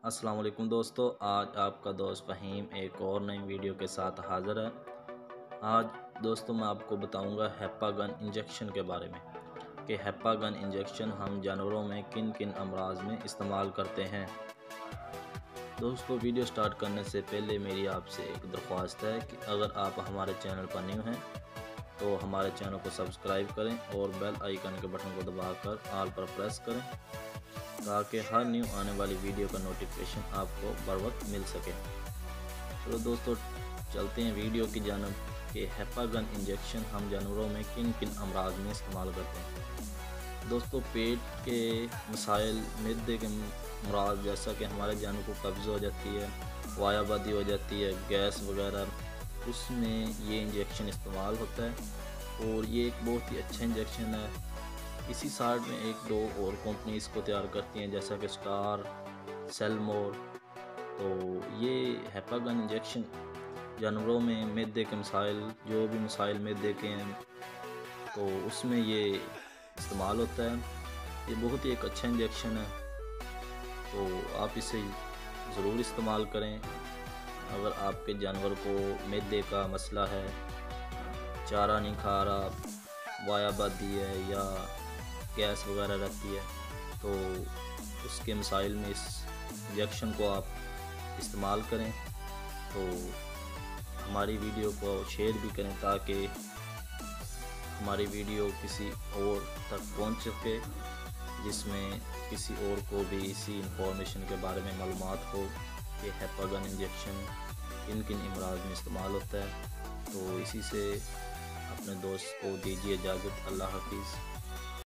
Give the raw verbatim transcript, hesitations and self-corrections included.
अस्सलाम वालेकुम दोस्तों, आज आपका दोस्त फ़हीम एक और नई वीडियो के साथ हाज़िर है। आज दोस्तों मैं आपको बताऊंगा हेपागन इंजेक्शन के बारे में कि हेपागन इंजेक्शन हम जानवरों में किन किन अमराज में इस्तेमाल करते हैं। दोस्तों वीडियो स्टार्ट करने से पहले मेरी आपसे एक दरख्वास्त है कि अगर आप हमारे चैनल पर न्यू हैं तो हमारे चैनल को सब्सक्राइब करें और बेल आइकन के बटन को दबाकर ऑल पर प्रेस करें ताकि हर न्यू आने वाली वीडियो का नोटिफिकेशन आपको बर वक्त मिल सके। चलो दोस्तों चलते हैं वीडियो की जानब कि हेपागन इंजेक्शन हम जानवरों में किन किन अमराज में इस्तेमाल करते हैं। दोस्तों पेट के मसाइल, मैदे के अमराज जैसा कि हमारे जानवर को कब्ज़ हो जाती है, वायाबादी हो जाती है, गैस वगैरह, उसमें ये इंजेक्शन इस्तेमाल होता है और ये एक बहुत ही अच्छा इंजेक्शन है। इसी साइड में एक दो और कंपनी इसको तैयार करती हैं जैसा कि स्टार, सेलमोर। तो ये हेपागन इंजेक्शन जानवरों में मैदे के मसाइल, जो भी मसाइल मैदे के हैं तो उसमें ये इस्तेमाल होता है। ये बहुत ही एक अच्छा इंजेक्शन है, तो आप इसे ज़रूर इस्तेमाल करें। अगर आपके जानवर को मैदे का मसला है, चारा नहीं खा रहा, वायाबादी है या गैस वगैरह रहती है, तो उसके मसाइल में इस इंजेक्शन को आप इस्तेमाल करें। तो हमारी वीडियो को शेयर भी करें ताकि हमारी वीडियो किसी और तक पहुंच सके, जिसमें किसी और को भी इसी इंफॉर्मेशन के बारे में मालूमात हो कि हेपागन इंजेक्शन किन किन अमराज में इस्तेमाल होता है। तो इसी से अपने दोस्त को दीजिए इजाज़त। अल्लाह हाफिज़।